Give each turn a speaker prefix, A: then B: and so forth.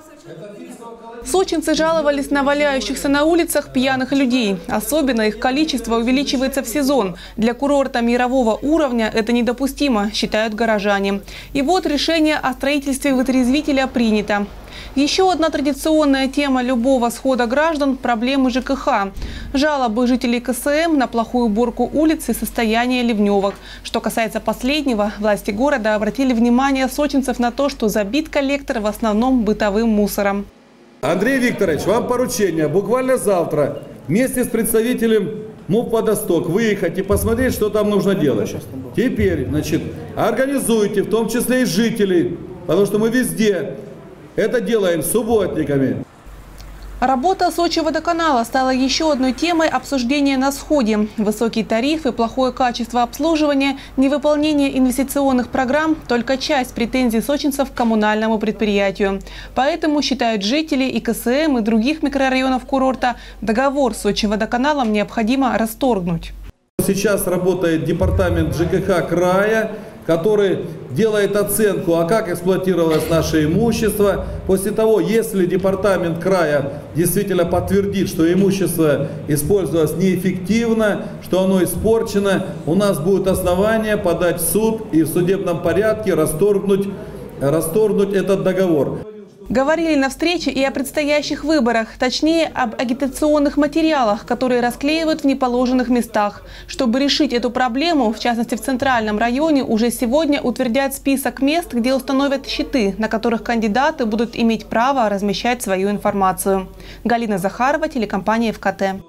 A: Сочинцы жаловались на валяющихся на улицах пьяных людей. Особенно их количество увеличивается в сезон. Для курорта мирового уровня это недопустимо, считают горожане. И вот решение о строительстве вытрезвителя принято. Еще одна традиционная тема любого схода граждан – проблемы ЖКХ. Жалобы жителей КСМ на плохую уборку улиц и состояние ливневок. Что касается последнего, власти города обратили внимание сочинцев на то, что забит коллектор в основном бытовым мусором.
B: Андрей Викторович, вам поручение буквально завтра вместе с представителем МУП «Водосток» выехать и посмотреть, что там нужно делать. Теперь, организуйте, в том числе и жителей, потому что мы везде это делаем с субботниками.
A: Работа Сочи-водоканала стала еще одной темой обсуждения на сходе. Высокие тарифы, плохое качество обслуживания, невыполнение инвестиционных программ – только часть претензий сочинцев к коммунальному предприятию. Поэтому, считают жители и КСМ, и других микрорайонов курорта, договор с Сочи-водоканалом необходимо расторгнуть.
B: Сейчас работает департамент ЖКХ края, который делает оценку, а как эксплуатировалось наше имущество. После того, если департамент края действительно подтвердит, что имущество использовалось неэффективно, что оно испорчено, у нас будет основание подать в суд и в судебном порядке расторгнуть этот договор.
A: Говорили на встрече и о предстоящих выборах, точнее об агитационных материалах, которые расклеивают в неположенных местах. Чтобы решить эту проблему, в частности в центральном районе, уже сегодня утвердят список мест, где установят щиты, на которых кандидаты будут иметь право размещать свою информацию. Галина Захарова, телекомпания ФКТ.